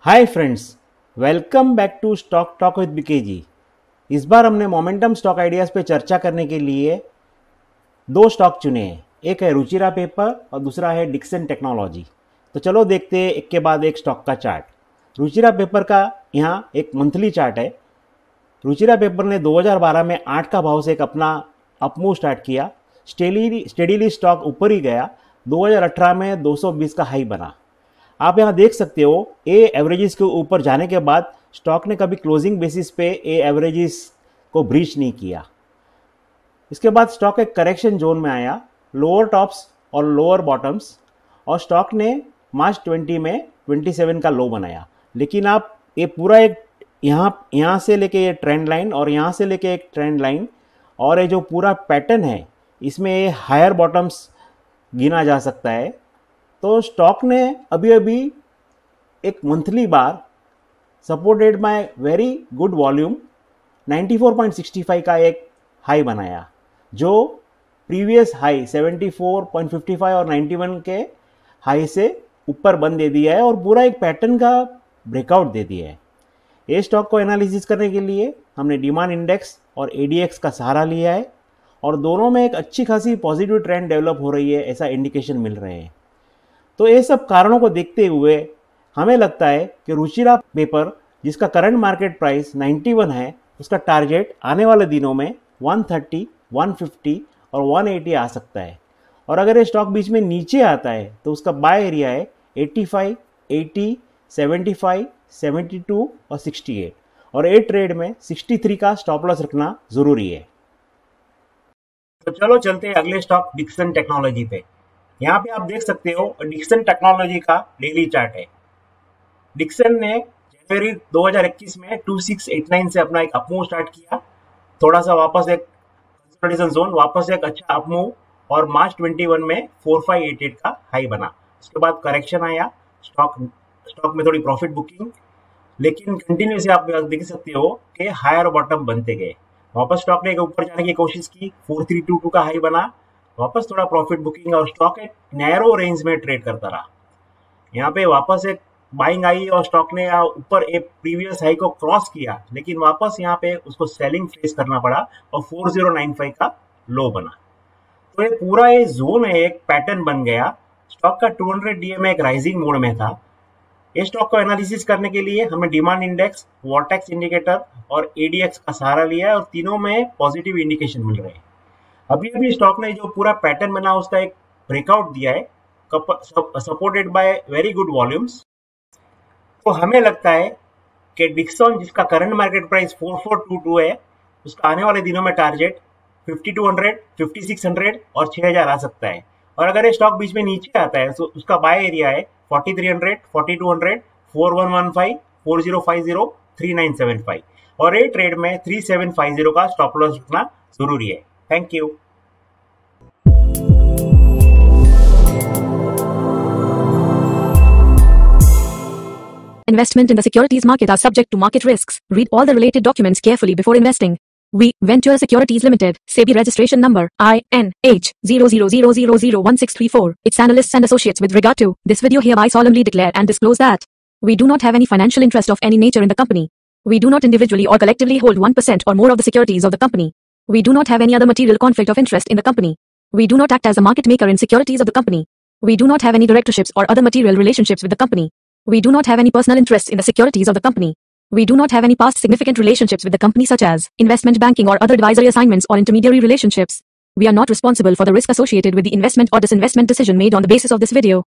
Hi friends, welcome back to stock talk with BKG. इस बार हमने मोमेंटम स्टॉक आइडियाज़ पे चर्चा करने के लिए दो स्टॉक चुने हैं। एक है रुचिरा पेपर और दूसरा है डिक्सन टेक्नोलॉजी। तो चलो देखते हैं एक के बाद एक स्टॉक का चार्ट। रुचिरा पेपर का यहाँ एक मंथली चार्ट है। रुचिरा पेपर ने 2012 में 8 का भाव से एक अपना अपमूव स्टार्ट किया। स्टेडीली स्टॉक ऊपर ही गया। 2018 में 220 का हाई बना। आप यहाँ देख सकते हो ए एवरेजेस के ऊपर जाने के बाद स्टॉक ने कभी क्लोजिंग बेसिस पे ए एवरेजेस को ब्रीच नहीं किया। इसके बाद स्टॉक एक करेक्शन जोन में आया, लोअर टॉप्स और लोअर बॉटम्स, और स्टॉक ने मार्च 20 में 27 का लो बनाया। लेकिन आप ये पूरा एक यहाँ से लेके ये ट्रेंड लाइन और यहाँ से लेके एक ट्रेंड लाइन और ये जो पूरा पैटर्न है इसमें ये हायर बॉटम्स गिना जा सकता है। तो स्टॉक ने अभी अभी एक monthly bar supported by very good volume 94.65 का एक हाई बनाया, जो प्रीवियस हाई 74.55 और 91 के हाई से ऊपर बंद दे दिया है और पूरा एक पैटर्न का ब्रेकआउट दे दिया है। ये स्टॉक को एनालिसिस करने के लिए हमने डिमांड इंडेक्स और एडीएक्स का सहारा लिया है और दोनों में एक अच्छी खासी पॉजिटिव ट्रेंड डेवलप हो रही है, ऐसा इंडिकेशन मिल रहे हैं। तो ये सब कारणों को देखते हुए हमें लगता है कि रुचिरा पेपर, जिसका करंट मार्केट प्राइस 91 है, उसका टारगेट आने वाले दिनों में 130, 150 और 180 आ सकता है। और अगर ये स्टॉक बीच में नीचे आता है तो उसका बाय एरिया है 85, 80, 75, 72 और 68, और ए ट्रेड में 63 का स्टॉप लॉस रखना जरूरी है। तो चलो चलते हैं अगले स्टॉक डिक्सन टेक्नोलॉजी पे। यहाँ पे आप देख सकते हो डिक्सन टेक्नोलॉजी का डेली चार्ट है। डिक्सन ने जनवरी 2021 में 2689 से अपना एक अपमूव स्टार्ट किया, थोड़ा सा वापस एक कंसोलिडेशन जोन, वापस एक अच्छा अपमूव, और मार्च 21 में 4588 का हाई बना। उसके बाद करेक्शन आया, स्टॉक में थोड़ी प्रॉफिट बुकिंग, लेकिन कंटिन्यूसली आप देख सकते हो कि हायर बॉटम बनते गए। वापस स्टॉक ने ऊपर जाने की कोशिश की, 4322 का हाई बना, वापस थोड़ा प्रॉफिट बुकिंग और स्टॉक एक नैरो रेंज में ट्रेड करता रहा। यहाँ पे वापस एक बाइंग आई और स्टॉक ने ऊपर एक प्रीवियस हाई को क्रॉस किया, लेकिन वापस यहाँ पे उसको सेलिंग फेस करना पड़ा और 4095 का लो बना। तो ये पूरा ये जोन है, एक पैटर्न बन गया। स्टॉक का 200 डीएम एक राइजिंग मोड में था। ये स्टॉक को एनालिसिस करने के लिए हमें डिमांड इंडेक्स, वॉर्टेक्स इंडिकेटर और एडीएक्स का सहारा लिया है और तीनों में पॉजिटिव इंडिकेशन मिल रहे हैं। अभी अभी स्टॉक ने जो पूरा पैटर्न बना उसका एक ब्रेकआउट दिया है, supported by very good volumes. तो हमें लगता है कि डिक्सन, जिसका करंट मार्केट प्राइस 4422 है, उसका आने वाले दिनों में टारगेट 5200, 5600 और 6000 आ सकता है। और अगर ये स्टॉक बीच में नीचे आता है तो उसका बाय एरिया है 4300, 4200, 4115, 4050, 3975, और ये ट्रेड में 3750 का स्टॉप लॉस रखना जरूरी है। Thank you. Investment in the securities market are subject to market risks. Read all the related documents carefully before investing. We, Venture Securities Limited, SEBI registration number INH 0000001634, its analysts and associates with regard to this video hereby solemnly declare and disclose that we do not have any financial interest of any nature in the company. We do not individually or collectively hold 1% or more of the securities of the company. We do not have any other material conflict of interest in the company. We do not act as a market maker in securities of the company. We do not have any directorships or other material relationships with the company. We do not have any personal interests in the securities of the company. We do not have any past significant relationships with the company such as investment banking or other advisory assignments or intermediary relationships. We are not responsible for the risk associated with the investment or disinvestment decision made on the basis of this video.